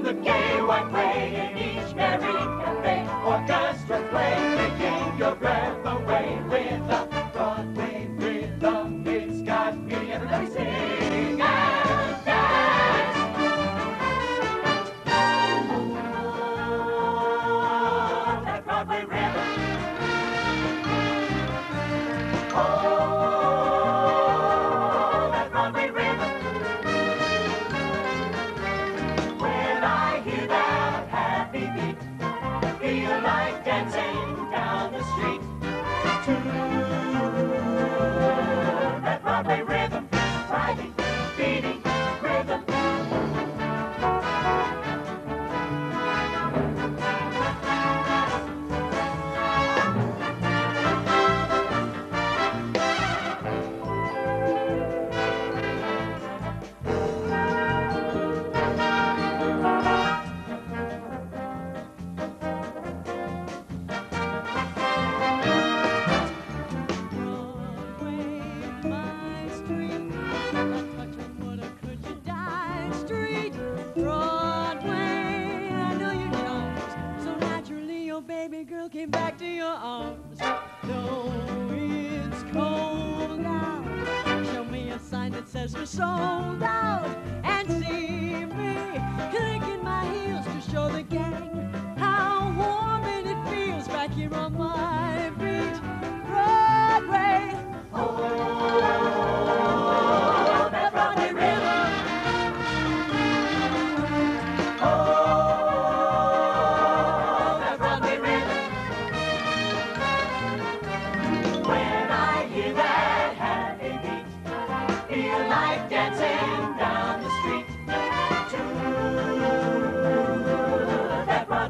the gay white way in each merry cafe. Orchestra play, taking your breath away with the Broadway rhythm. It's got me. Everybody sing and dance. Oh, that Broadway rhythm. Oh, that Broadway rhythm. When I hear that happy beat, feel like dancing down the street to that Broadway rhythm, riding, beating rhythm. Baby girl came back to your arms. Though it's cold out, show me a sign that says we're so